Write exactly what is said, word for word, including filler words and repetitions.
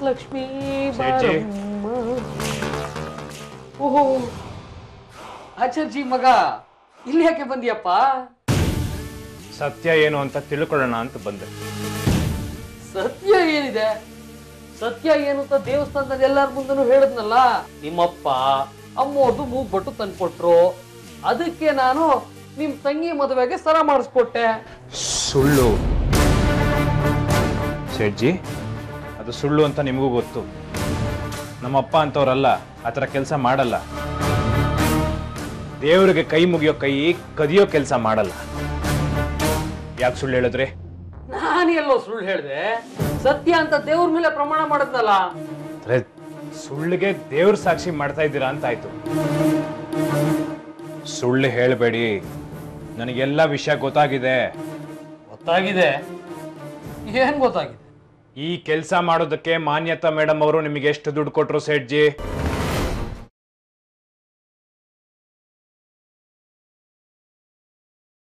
ಲಕ್ಷ್ಮೀ ಓಹೋ ಆಚಾರ್ಜಿ ಮಗ ಇಲ್ಲಿ ಯಾಕೆ ಬಂದಿಯಪ್ಪ? ಸತ್ಯ ಏನು ಅಂತ ತಿಳ್ಕೊಳ್ಳೋಣ ಅಂತ ಬಂದೆ. ಸತ್ಯ ಏನಿದೆ? ಸತ್ಯ ಏನು ಅಂತ ದೇವಸ್ಥಾನದಲ್ಲಿ ಎಲ್ಲಾರ ಮುಂದನು ಹೇಳದ್ನಲ್ಲ. ನಿಮ್ಮಪ್ಪ ಅಮ್ಮೋರ್ದು ಮೂಗ್ಬಟ್ಟು ತಂದ್ಕೊಟ್ರು, ಅದಕ್ಕೆ ನಾನು ನಿಮ್ ತಂಗಿ ಮದುವೆಗೆ ಸರ ಮಾಡಿಸ್ಕೊಟ್ಟೆ. ಸುಳ್ಳು ಶೆಟ್ಜಿ, ಅದು ಸುಳ್ಳು ಅಂತ ನಿಮಗೂ ಗೊತ್ತು. ನಮ್ಮಪ್ಪ ಅಂತವ್ರಲ್ಲ, ಆ ಥರ ಕೆಲಸ ಮಾಡಲ್ಲ. ದೇವರಿಗೆ ಕೈ ಮುಗಿಯೋ ಕೈ ಕದಿಯೋ ಕೆಲಸ ಮಾಡಲ್ಲ. ಯಾಕೆ ಸುಳ್ಳು ಹೇಳಿದ್ರಿ? ನಾನು ಎಲ್ಲೋ ಸುಳ್ಳು ಹೇಳಿದೆ? ಸತ್ಯ ಅಂತ ದೇವ್ರ ಮೇಲೆ ಪ್ರಮಾಣ ಮಾಡದ್ನಲ್ಲ. ಸುಳ್ಳಿಗೆ ದೇವ್ರ ಸಾಕ್ಷಿ ಮಾಡ್ತಾ ಇದ್ದೀರಾ ಅಂತ ಆಯ್ತು. ಸುಳ್ಳು ಹೇಳಬೇಡಿ, ನನಗೆಲ್ಲ ವಿಷಯ ಗೊತ್ತಾಗಿದೆ. ಗೊತ್ತಾಗಿದೆ? ಏನ್ ಗೊತ್ತಾಗಿದೆ? ಈ ಕೆಲಸ ಮಾಡೋದಕ್ಕೆ ಮಾನ್ಯತಾ ಮೇಡಮ್ ಅವರು ನಿಮಗೆ ಎಷ್ಟು ದುಡ್ಡು ಕೊಟ್ರು ಸೇಠ್ಜಿ?